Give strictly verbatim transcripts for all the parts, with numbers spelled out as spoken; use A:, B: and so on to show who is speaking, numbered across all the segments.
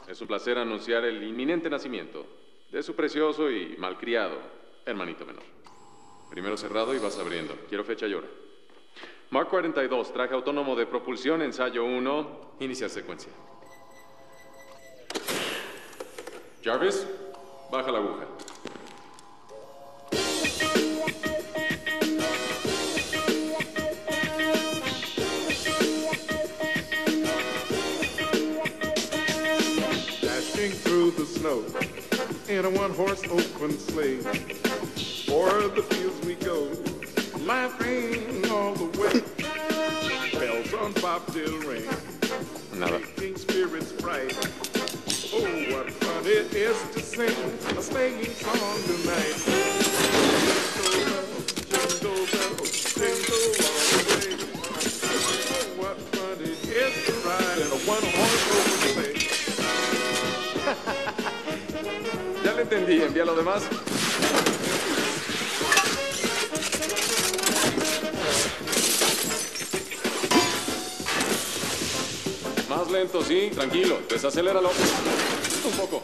A: Es un placer anunciar el inminente nacimiento de su precioso y malcriado hermanito menor. Primero cerrado y vas abriendo. Quiero fecha y hora. Mark cuarenta y dos, traje autónomo de propulsión, ensayo uno, iniciar secuencia. Jarvis, baja la aguja.
B: Dashing through the snow in a one-horse open sleigh. O'er the fields we go, laughing all the way. Bells on bobtail ring,
A: Nada.
B: making spirits bright. Oh, what fun it is to sing a sleighing song tonight. Jingle bells, jingle bells, jingle all the way. Oh, what fun it is to ride in a one-horse open sleigh.
A: Ya le entendí, envía lo demás. Más lento, sí, tranquilo, desaceléralo. Un poco.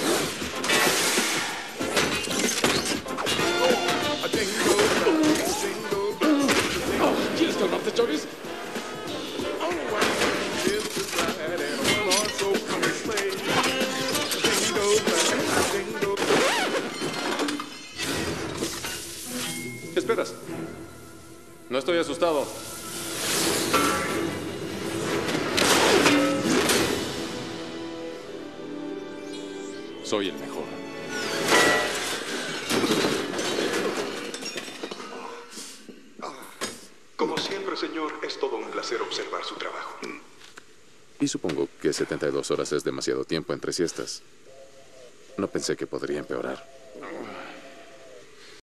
B: A jingle bell, jingle bell,
A: Oh, ¿quieres calmarte, Jarvis?
B: oh, what fun it is to ride in a one-horse open sleigh. Jingle bell, jingle bell.
A: ¿Qué esperas? No estoy asustado. Soy el mejor.
C: Como siempre, señor, es todo un placer observar su trabajo.
A: Y supongo que setenta y dos horas es demasiado tiempo entre siestas. No pensé que podría empeorar.